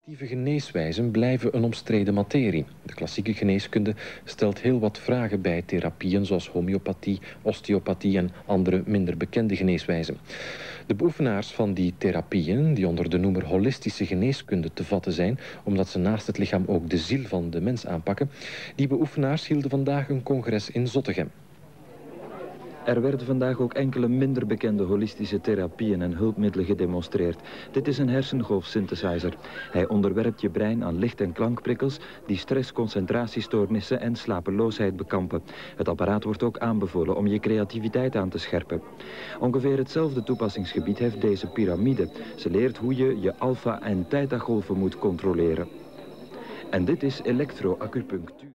Alternatieve geneeswijzen blijven een omstreden materie. De klassieke geneeskunde stelt heel wat vragen bij therapieën zoals homeopathie, osteopathie en andere minder bekende geneeswijzen. De beoefenaars van die therapieën, die onder de noemer holistische geneeskunde te vatten zijn, omdat ze naast het lichaam ook de ziel van de mens aanpakken, die beoefenaars hielden vandaag een congres in Zottegem. Er werden vandaag ook enkele minder bekende holistische therapieën en hulpmiddelen gedemonstreerd. Dit is een hersengolfsynthesizer. Hij onderwerpt je brein aan licht- en klankprikkels die stress, concentratiestoornissen en slapeloosheid bekampen. Het apparaat wordt ook aanbevolen om je creativiteit aan te scherpen. Ongeveer hetzelfde toepassingsgebied heeft deze piramide. Ze leert hoe je je alfa- en theta-golven moet controleren. En dit is elektroacupunctuur.